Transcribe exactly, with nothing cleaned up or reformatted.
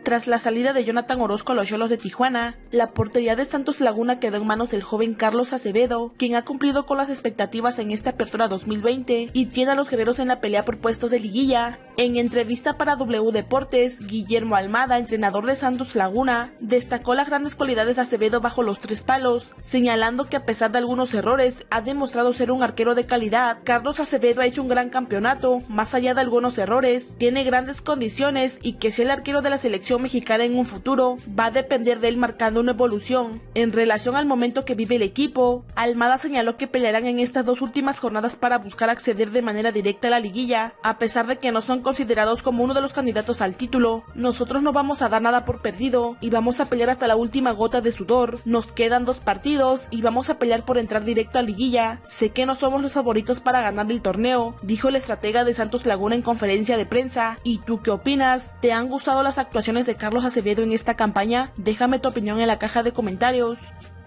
Tras la salida de Jonathan Orozco a los Xolos de Tijuana, la portería de Santos Laguna quedó en manos del joven Carlos Acevedo, quien ha cumplido con las expectativas en esta apertura dos mil veinte y tiene a los guerreros en la pelea por puestos de liguilla. En entrevista para W Deportes, Guillermo Almada, entrenador de Santos Laguna, destacó las grandes cualidades de Acevedo bajo los tres palos, señalando que a pesar de algunos errores, ha demostrado ser un arquero de calidad. Carlos Acevedo ha hecho un gran campeonato, más allá de algunos errores, tiene grandes condiciones y que sea el arquero de la selección mexicana en un futuro, va a depender de él marcando una evolución. En relación al momento que vive el equipo, Almada señaló que pelearán en estas dos últimas jornadas para buscar acceder de manera directa a la liguilla, a pesar de que no son considerados como uno de los candidatos al título. Nosotros no vamos a dar nada por perdido y vamos a pelear hasta la última gota de sudor. Nos quedan dos partidos y vamos a pelear por entrar directo a liguilla. Sé que no somos los favoritos para ganar el torneo, dijo el estratega de Santos Laguna en conferencia de prensa. ¿Y tú qué opinas? ¿Te han gustado las actuaciones de Carlos Acevedo en esta campaña? Déjame tu opinión en la caja de comentarios.